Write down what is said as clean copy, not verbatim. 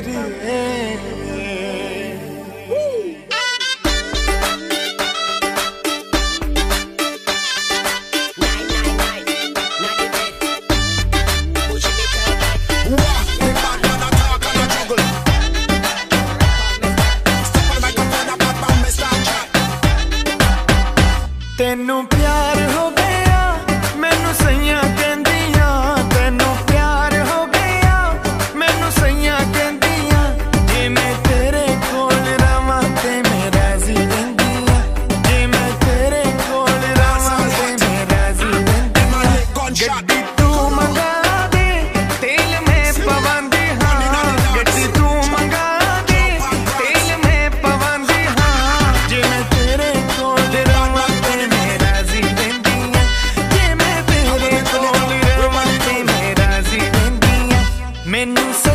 करिए। तेनू प्यार हो गया मैनू सैया कहंदियां, तेनू प्यार हो गया मैनू सैया कहंदियां, जे मैं तेरे कोल रवां ते मैं राजी रहिंदियां, जे मैं तेरे कोल रवां ते मैं राजी रहिंदियां। गड्डी तू मंगा दे तेल में पवांदी हां, गड्डी तू मंगा दे तेल में पवांदी हां, जे मैं तेरे कोल रवां मैनू